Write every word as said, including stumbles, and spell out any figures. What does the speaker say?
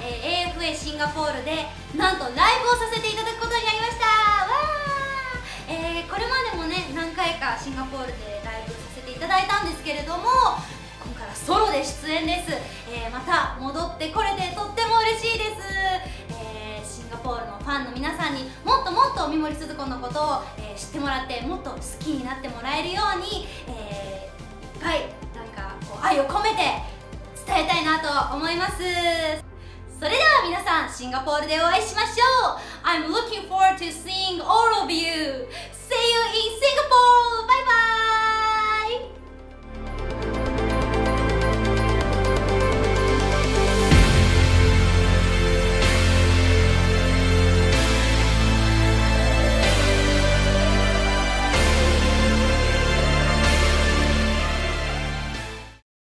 えー、エーエフエー シンガポールでなんとライブをさせていただくことになりました。わー、えー、これまでもね何回かシンガポールでライブさせていただいたんですけれども、今回はソロで出演です。えー、また戻ってこれてとっても嬉しいです。えー、シンガポールのファンの皆さんにもっともっと三森すず子のことを、えー、知ってもらって、もっと好きになってもらえるように、えー、いっぱいなんかこう愛を込めて伝えたいなと思います。それでは皆さん、シンガポールでお会いしましょう。I'm looking forward to seeing all of you.